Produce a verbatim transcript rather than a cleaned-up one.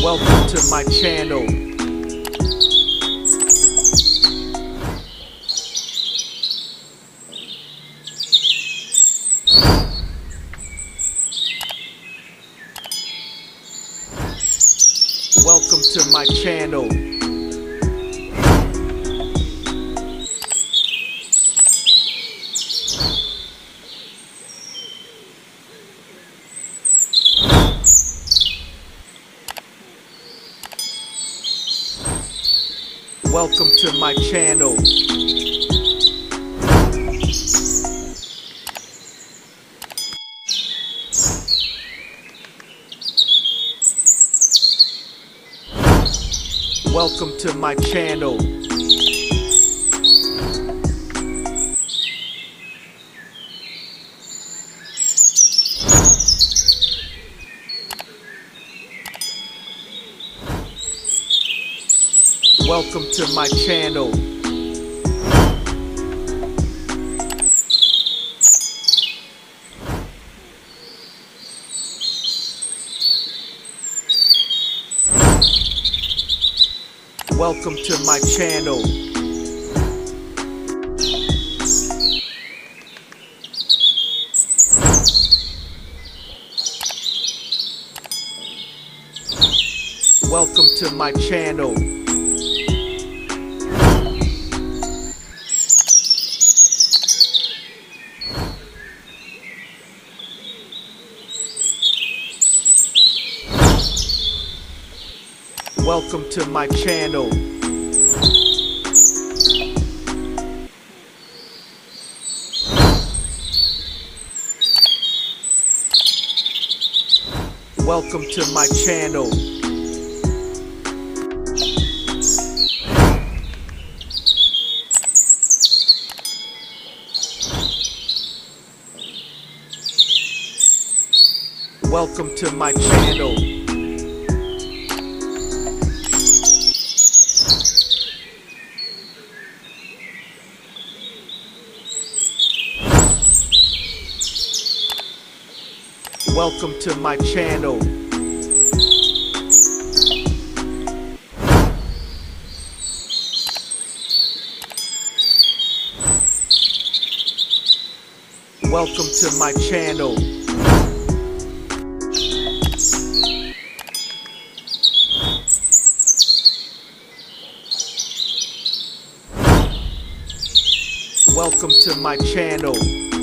Welcome to my channel. Welcome to my channel. Welcome to my channel. Welcome to my channel. Welcome to my channel. Welcome to my channel. Welcome to my channel. Welcome to my channel. Welcome to my channel. Welcome to my channel. Welcome to my channel. Welcome to my channel. Welcome to my channel.